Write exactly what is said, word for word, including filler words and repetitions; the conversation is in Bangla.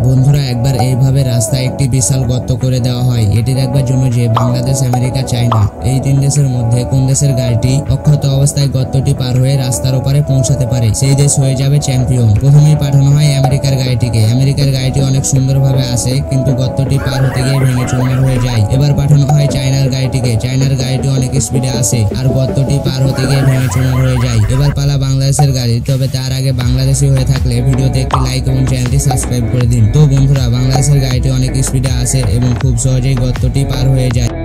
বন্ধুরা একবার এইভাবে রাস্তায় একটি বিশাল গর্ত করে দেওয়া হয়। এটির একবার জন্য যে বাংলাদেশ, আমেরিকা, চায়না এই তিন দেশের মধ্যে কোন দেশের গাড়িটি অক্ষত অবস্থায় গর্তটি পার হয়ে রাস্তার ওপারে পৌঁছাতে পারে সেই দেশ হয়ে যাবে চ্যাম্পিয়ন। প্রথমেই পাঠানো হয় আমেরিকার গাড়িটিকে। আমেরিকার গাড়িটি অনেক সুন্দরভাবে আসে, কিন্তু গর্তটি পার হতে গিয়ে ভেঙে চুরমার হয়ে যায়। এবার পাঠানো হয় চায়নার গাড়িটিকে। চায়নার গাড়িটি অনেক স্পিডে আসে আর গর্তটি পার হতে গিয়ে ভেঙে চুরমার হয়ে যায়। এবার পালা বাংলাদেশের গাড়ি। তবে তার আগে বাংলাদেশি হয়ে থাকলে ভিডিওতে একটি লাইক এবং চ্যানেলটি সাবস্ক্রাইব করে দিন। তো বন্ধুরা, বাংলাদেশের গাড়িটি অনেক স্পিডে আসে এবং খুব সহজেই গর্তটি পার হয়ে যায়।